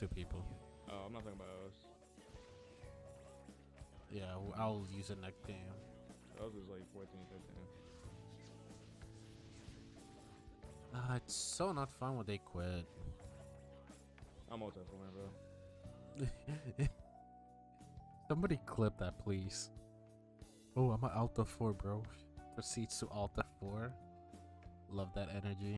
2 people. Oh, I'm not talking about us. Yeah, I'll use it next game. Us is like 14, 15. It's so not fun when they quit. I'm alt F4, bro. Somebody clip that, please. Oh, I'm an Alt-F4, bro. Proceeds to Alt-F4. Love that energy.